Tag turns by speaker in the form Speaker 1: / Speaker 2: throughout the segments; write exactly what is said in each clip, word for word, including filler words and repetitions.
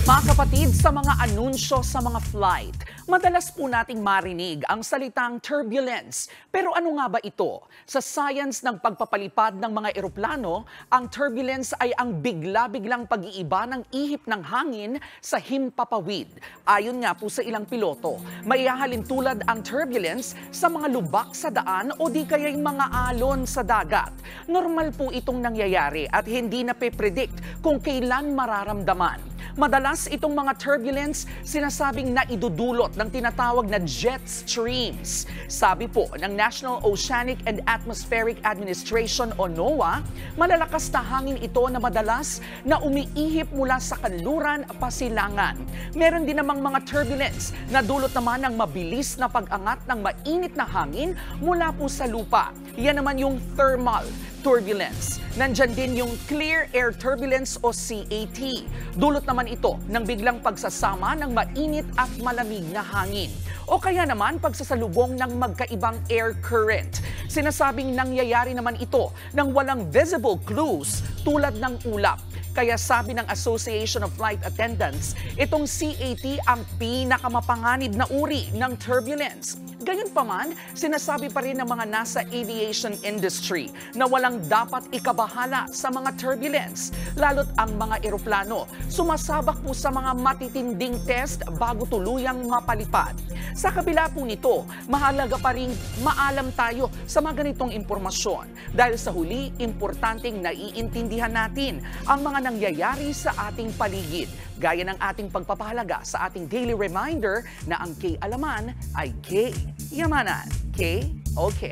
Speaker 1: Mga kapatid, sa mga anunsyo sa mga flight, madalas po nating marinig ang salitang turbulence. Pero ano nga ba ito? Sa science ng pagpapalipad ng mga eroplano, ang turbulence ay ang bigla-biglang pag-iiba ng ihip ng hangin sa himpapawid. Ayon nga po sa ilang piloto, maihahalin tulad ang turbulence sa mga lubak sa daan o di kaya'y mga alon sa dagat. Normal po itong nangyayari at hindi na pe-predict kung kailan mararamdaman. Madalas itong mga turbulence sinasabing naidudulot ng tinatawag na jet streams. Sabi po ng National Oceanic and Atmospheric Administration o NOAA, malalakas na hangin ito na madalas na umiihip mula sa kanluran pasilangan. Meron din namang mga turbulence na dulot naman ng mabilis na pag-angat ng mainit na hangin mula po sa lupa. Yan naman yung thermal turbulence. Nandyan din yung clear air turbulence o C A T. Dulot naman ito ng biglang pagsasama ng mainit at malamig na hangin. O kaya naman pagsasalubong ng magkaibang air current. Sinasabing nangyayari naman ito ng walang visible clues tulad ng ulap. Kaya sabi ng Association of Flight Attendants, itong C A T ang pinakamapanganib na uri ng turbulence. Gayunpaman, sinasabi pa rin ng mga nasa aviation industry na walang dapat ikabahala sa mga turbulence, lalo't ang mga eroplano sumasabak po sa mga matitinding test bago tuluyang mapalipad. Sa kabila po nito, mahalaga pa rin maalam tayo sa mga ganitong impormasyon dahil sa huli, importanteng naiintindihan natin ang mga nangyayari sa ating paligid, gaya ng ating pagpapahalaga sa ating daily reminder na ang K-Alaman ay K-Yamanan. K-Okay.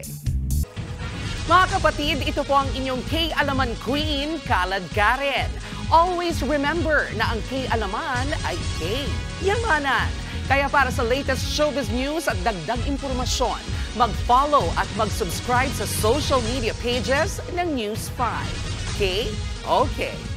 Speaker 1: Mga kapatid, ito po ang inyong K-Alaman Queen, Kalad Karen. Always remember na ang K-Alaman ay K-Yamanan. Kaya para sa latest showbiz news at dagdag impormasyon, mag-follow at mag-subscribe sa social media pages ng News five. K-Okay.